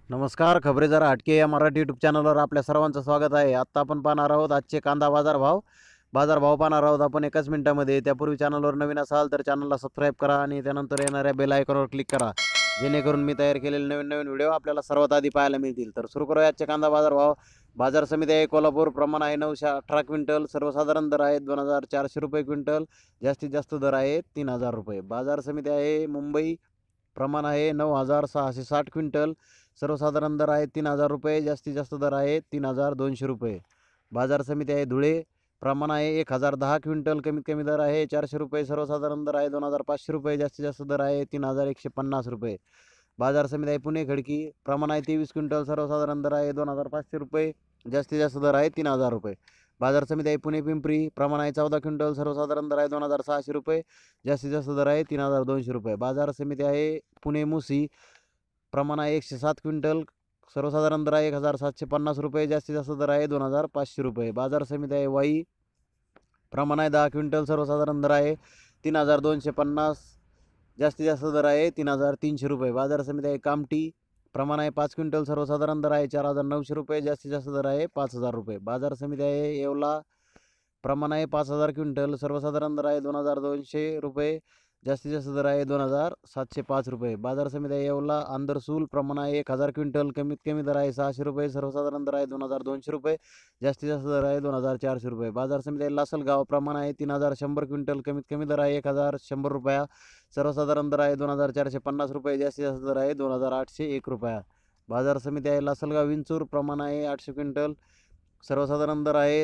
नमस्कार. खबरे जरा हटके या मराठी यूट्यूब चॅनलवर आपल्या सर्वांचं स्वागत आहे. आत्ता आपण पाहणार आहोत आजचे कांदा बाजारभाव पाहणार आहोत आपण एकाच मिनिटामध्ये. त्यापूर्वी चॅनलवर नवीन असाल तर चॅनलला सबस्क्राईब करा आणि त्यानंतर येणाऱ्या बेल आयकॉनवर क्लिक करा, जेणेकरून मी तयार केलेले नवीन नवीन व्हिडिओ आपल्याला सर्वात आधी पाहायला मिळतील. तर सुरू करूया आजचे कांदा बाजारभाव. बाजार समिती आहे कोल्हापूर, प्रमाण आहे 918 क्विंटल, सर्वसाधारण दर आहे 2400 रुपये क्विंटल, जास्तीत जास्त दर आहे 3000 रुपये. बाजार समिती आहे मुंबई, प्रमाण आहे 9660 क्विंटल, सर्वसाधारण दर आहे 3000 रुपये, जास्तीत जास्त दर आहे 3200 रुपये. बाजार समिती आहे धुळे, प्रमाण आहे 1010 क्विंटल, कमीत कमी दर आहे 400 रुपये, सर्वसाधारण दर आहे 2500 रुपये, जास्तीत जास्त दर आहे 3150 रुपये. बाजार समिती आहे पुणे खडकी, प्रमाण आहे 23 क्विंटल, सर्वसाधारण दर आहे 2500 रुपये, जास्तीत जास्त दर आहे 3000 रुपये. बाजार समिती आहे पुणे पिंपरी, प्रमाण आहे 14 क्विंटल, सर्वसाधारण दर आहे 2600 रुपये, जास्तीत जास्त दर आहे 3200 रुपये. बाजार समिती आहे पुणे मुसी, प्रमाण आहे 107 क्विंटल, सर्वसाधारण दर आहे 1750 रुपये, जास्तीत जास्त दर आहे 2500 रुपये. बाजार समिती आहे वाई, प्रमाण आहे 10 क्विंटल, सर्वसाधारण दर आहे 3250, जास्तीत जास्त दर आहे 3300 रुपये. बाजार समिती आहे कामठी, प्रमाण आहे 5 क्विंटल, सर्वसाधारण दर आहे 4900 रुपये, जास्तीत जास्त दर आहे 5000 रुपये. बाजार समिती आहे येवला, प्रमाण आहे 5000 क्विंटल, सर्वसाधारण दर आहे 2200 रुपये, जास्तीत जास्त दर आहे 2705 रुपये. बाजार समिती आहे येवला आंदरसूल, प्रमाण आहे 1000 क्विंटल, कमीत कमी दर आहे 600 रुपये, सर्वसाधारण दर आहे 2200 रुपये, जास्तीत जास्त दर आहे 2400 रुपये. बाजार समिती आहे लासलगाव, प्रमाण आहे 3100 क्विंटल, कमीत कमी दर आहे 1100 रुपया, सर्वसाधारण दर आहे 2450 रुपये, जास्तीत जास्त दर आहे 2801 रुपया. बाजार समिती आहे लासलगाव विंचूर, प्रमाण आहे 800 क्विंटल, सर्वसाधारण दर आहे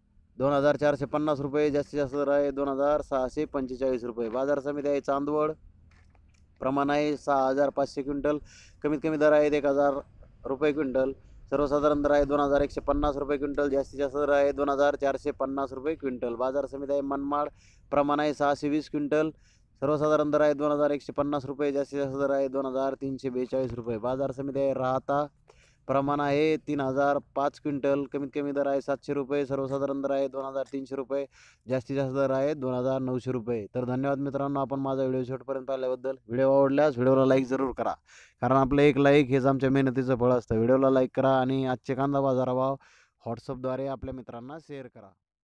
2450 रुपये, जास्तीत जास्त दर आहे 2645 रुपये. बाजार समिती आहे चांदवड, प्रमाण आहे 6500 क्विंटल, कमीत कमी दर आहेत 1000 रुपये क्विंटल, सर्वसाधारण दर आहे 2150 रुपये क्विंटल, जास्तीत जास्त दर आहे 2450 रुपये क्विंटल. बाजार समिती आहे मनमाड, प्रमाण आहे 620 क्विंटल, सर्वसाधारण दर आहे 2150 रुपये, जास्तीत जास्त दर आहे 2342 रुपये. बाजार समिती आहे राहता, प्रमाण आहे 3005 क्विंटल, कमीत कमी दर आहे 700 रुपये, सर्वसाधारण दर आहे 2300 रुपये, जास्तीत जास्त दर आहे 2900 रुपये. तर धन्यवाद मित्रांनो, आपण माझा व्हिडिओ शेवटपर्यंत पाहिल्याबद्दल. व्हिडिओ आवडल्यास व्हिडिओला लाईक जरूर करा, कारण आपलं एक लाईक हेच आमच्या मेहनतीचं फळ असतं. व्हिडिओला लाईक करा आणि आजचे कांदा बाजारभाव व्हॉट्सअपद्वारे आपल्या मित्रांना शेअर करा.